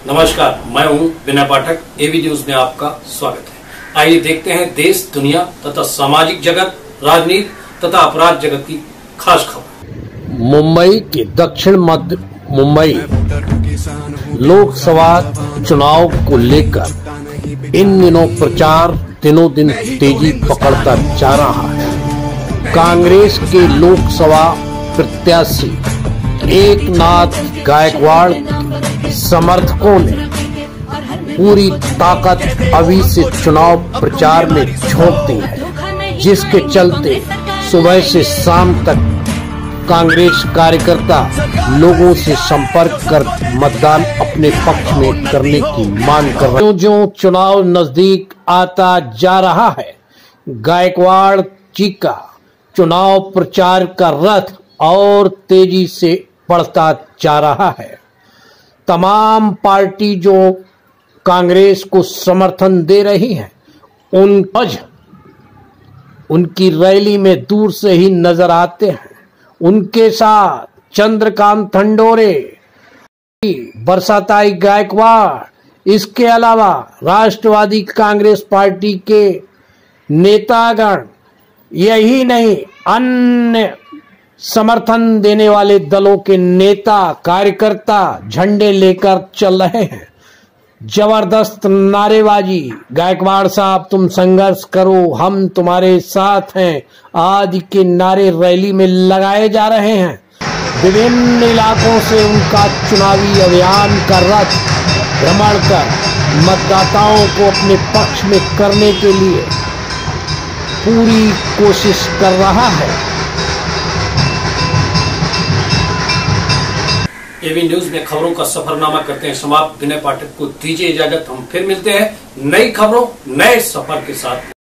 नमस्कार, मैं हूं विनय पाठक। एबी न्यूज में आपका स्वागत है। आइए देखते हैं देश, दुनिया तथा सामाजिक जगत, राजनीति तथा अपराध जगत की खास खबर। मुंबई के दक्षिण मध्य मुंबई लोकसभा चुनाव को लेकर इन दिनों प्रचार दिनों दिन तेजी पकड़ता जा रहा है। कांग्रेस के लोकसभा प्रत्याशी एकनाथ गायकवाड़ समर्थकों ने पूरी ताकत अभी से चुनाव प्रचार में झोंक दी है, जिसके चलते सुबह से शाम तक कांग्रेस कार्यकर्ता लोगों से संपर्क कर मतदान अपने पक्ष में करने की मांग कर रहे हैं। जो चुनाव नजदीक आता जा रहा है, गायकवाड़ जी का चुनाव प्रचार का रथ और तेजी से बढ़ता जा रहा है। तमाम पार्टी जो कांग्रेस को समर्थन दे रही है, उनकी रैली में दूर से ही नजर आते हैं। उनके साथ चंद्रकांत खंडोरे, बरसाताई गायकवाड़, इसके अलावा राष्ट्रवादी कांग्रेस पार्टी के नेतागण, यही नहीं अन्य समर्थन देने वाले दलों के नेता कार्यकर्ता झंडे लेकर चल रहे हैं। जबरदस्त नारेबाजी, गायकवाड़ साहब तुम संघर्ष करो, हम तुम्हारे साथ हैं, आदि के नारे रैली में लगाए जा रहे हैं। विभिन्न इलाकों से उनका चुनावी अभियान का रथ भ्रमण कर मतदाताओं को अपने पक्ष में करने के लिए पूरी कोशिश कर रहा है। एबी न्यूज में खबरों का सफरनामा करते हैं समाप्त। विनय पाठक को दीजिए इजाजत। हम फिर मिलते हैं नई खबरों, नए सफर के साथ।